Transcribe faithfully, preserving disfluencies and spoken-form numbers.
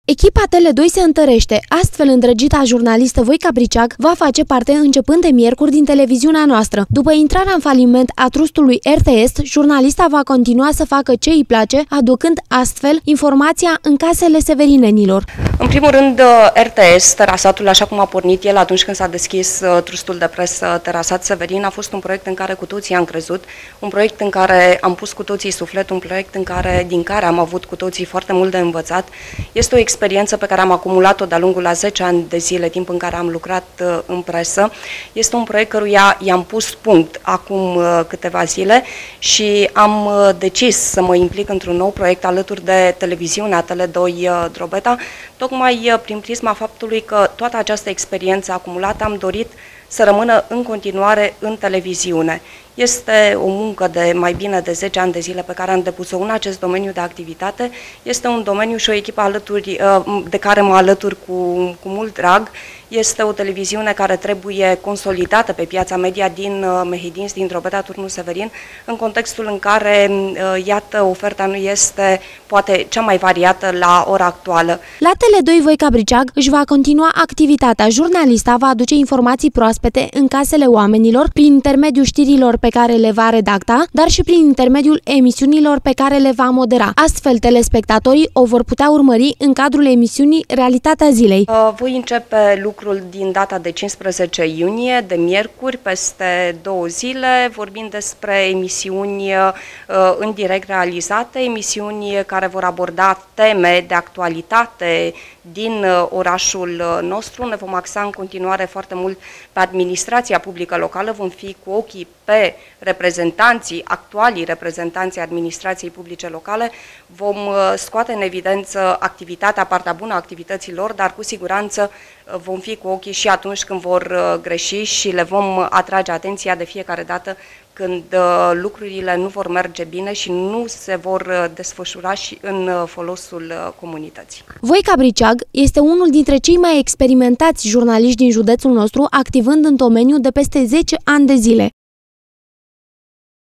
Echipa Tele doi se întărește, astfel îndrăgita jurnalistă Voica Briceag va face parte începând de miercuri din televiziunea noastră. După intrarea în faliment a trustului R T S, jurnalista va continua să facă ce îi place, aducând astfel informația în casele severinenilor. În primul rând, R T S, Terasatul, așa cum a pornit el atunci când s-a deschis trustul de presă Terasat Severin, a fost un proiect în care cu toții am crezut, un proiect în care am pus cu toții suflet, un proiect în care, din care am avut cu toții foarte mult de învățat. Este o experiență pe care am acumulat-o de-a lungul a zece ani de zile, timp în care am lucrat în presă. Este un proiect căruia i-am pus punct acum câteva zile și am decis să mă implic într-un nou proiect alături de televiziunea Tele doi Drobeta, tocmai prin prisma faptului că toată această experiență acumulată am dorit să rămână în continuare în televiziune. Este o muncă de mai bine de zece ani de zile pe care am depus-o în acest domeniu de activitate. Este un domeniu și o echipă alături, de care mă alătur cu, cu mult drag. Este o televiziune care trebuie consolidată pe piața media din Mehedinți, din Drobeta, Turnul Severin, în contextul în care, iată, oferta nu este poate cea mai variată la ora actuală. La Tele doi Voica Briceag își va continua activitatea. Jurnalista va aduce informații proaspete în casele oamenilor prin intermediul știrilor pe care le va redacta, dar și prin intermediul emisiunilor pe care le va modera. Astfel, telespectatorii o vor putea urmări în cadrul emisiunii Realitatea Zilei. Voi începe lucrul din data de cincisprezece iunie, de miercuri, peste două zile, vorbind despre emisiuni în direct realizate, emisiuni care vor aborda teme de actualitate din orașul nostru. Ne vom axa în continuare foarte mult pe administrația publică locală, vom fi cu ochii pe reprezentanții, actualii reprezentanții administrației publice locale, vom scoate în evidență activitatea, partea bună a activităților, dar cu siguranță vom fi cu ochii și atunci când vor greși și le vom atrage atenția de fiecare dată când lucrurile nu vor merge bine și nu se vor desfășura și în folosul comunității. Voica Briceag este unul dintre cei mai experimentați jurnaliști din județul nostru, activând în domeniu de peste zece ani de zile.